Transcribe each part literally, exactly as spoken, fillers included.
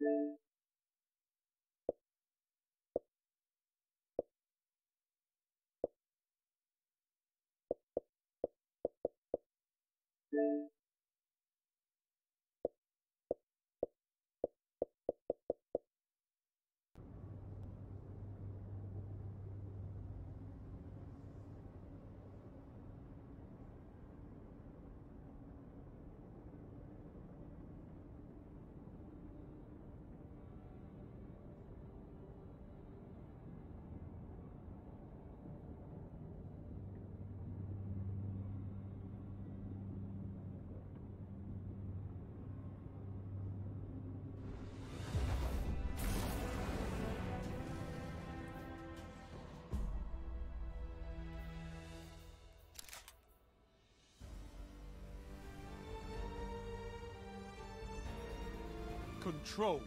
Control.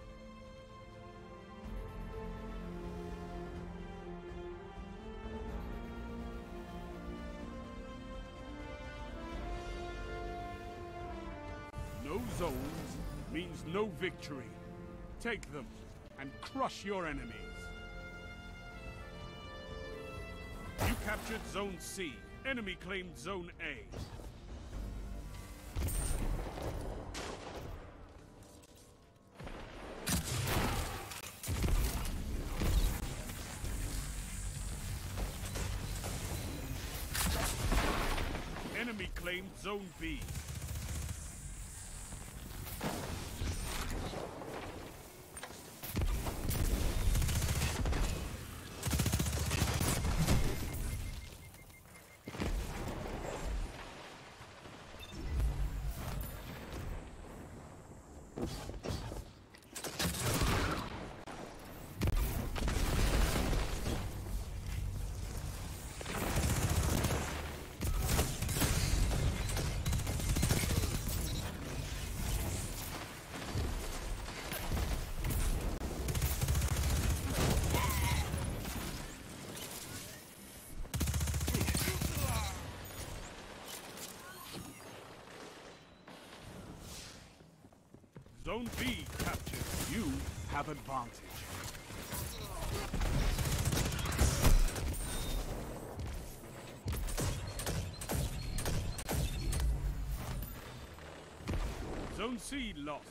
No zones means no victory. Take them and crush your enemies. You captured Zone C. Enemy claimed Zone A. Enemy claimed Zone B. Zone B captured. You have advantage. Zone C lost.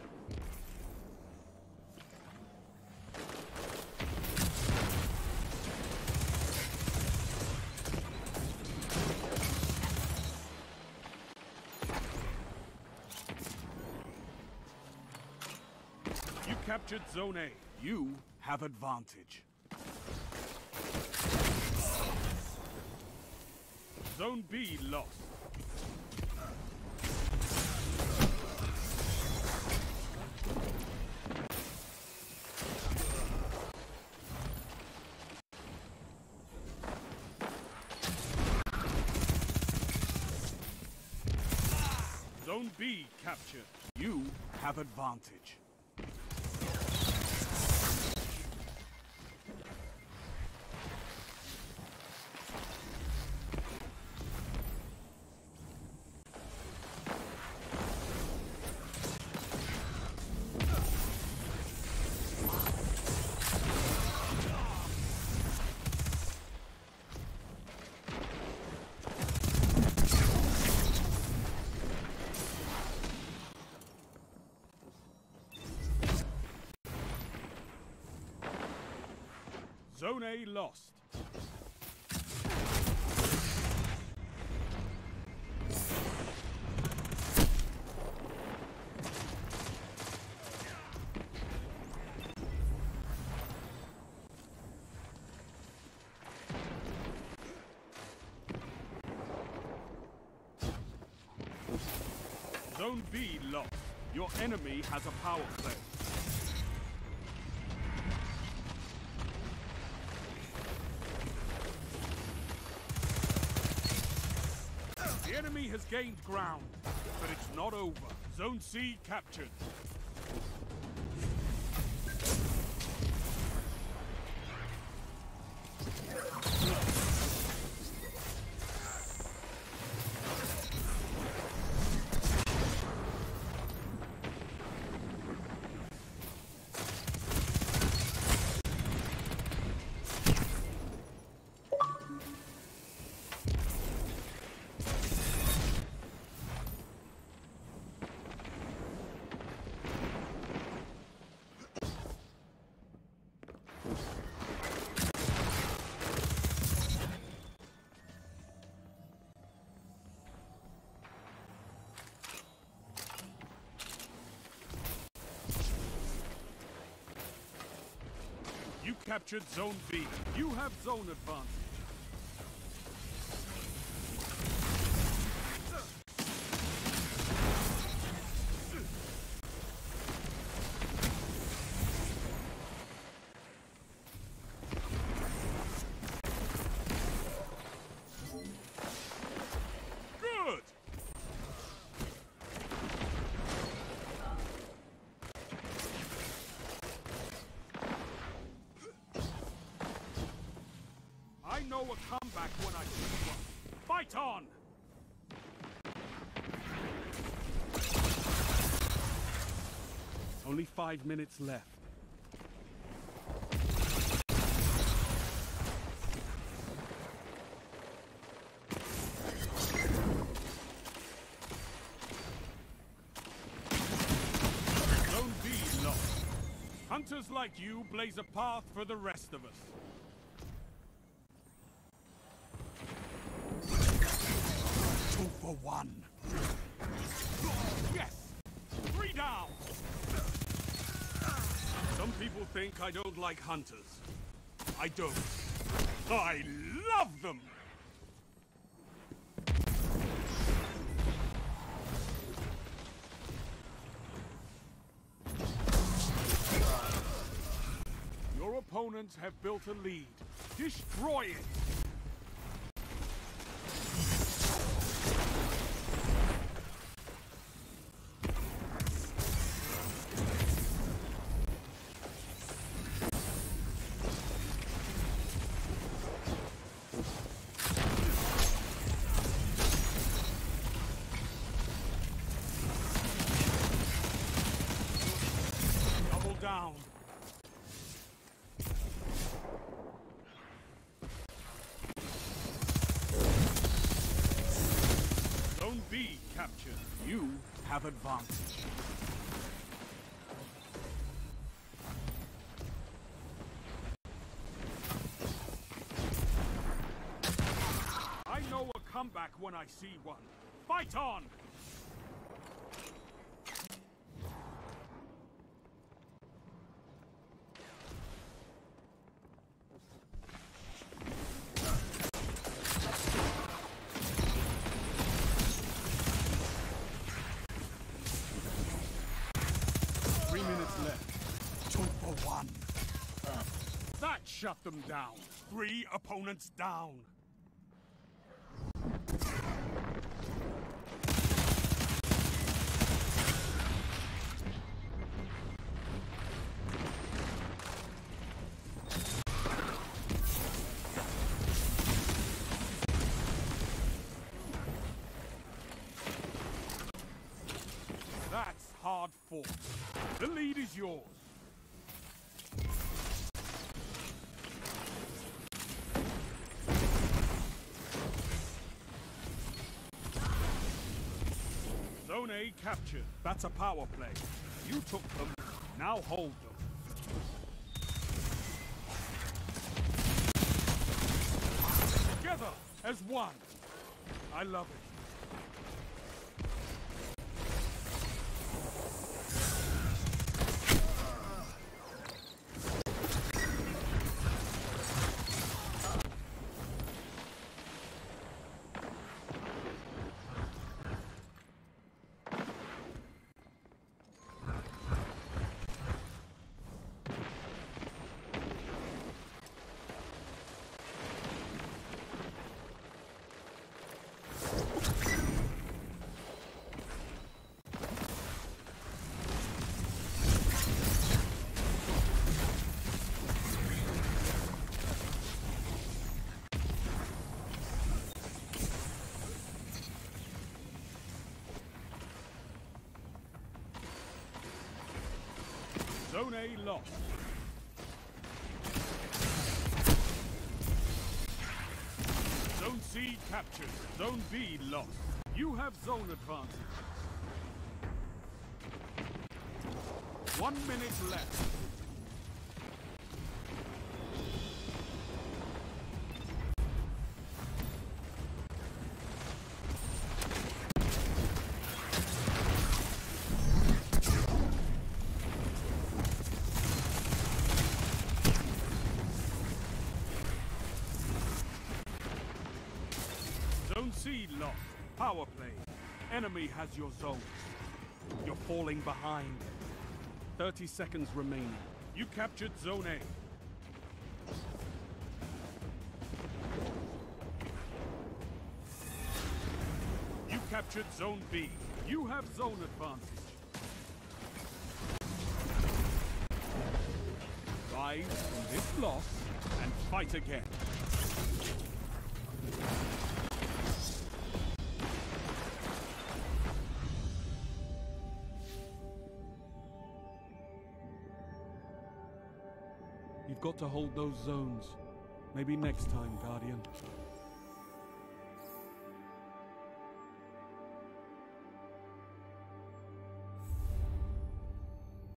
You captured Zone A. You have advantage. Zone B lost. Zone B captured. You have advantage. Zone A lost. Zone B lost. Your enemy has a power play. The enemy has gained ground, but it's not over. Zone C captured. captured Zone B. You have zone advantage. I know a comeback when I see one. Fight on! Only five minutes left. Zone B lost. Hunters like you blaze a path for the rest of us. Two for one. Yes! Three down! Some people think I don't like hunters. I don't. I love them! Your opponents have built a lead. Destroy it! Down. Zone B captured. You have advantage. I know a comeback when I see one. Fight on! Three minutes left. Two for one. That shut them down. Three opponents down. That's hard fought. The lead is yours. Zone A captured. That's a power play. You took them. Now hold them. Together as one. I love it. Zone A lost. Zone C captured. Zone B lost. You have zone advantage. One minute left. C lost. Power play. Enemy has your zone. You're falling behind. thirty seconds remaining. You captured Zone A. You captured Zone B. You have zone advantage. Rise from this loss and fight again. You've got to hold those zones. Maybe next time, Guardian.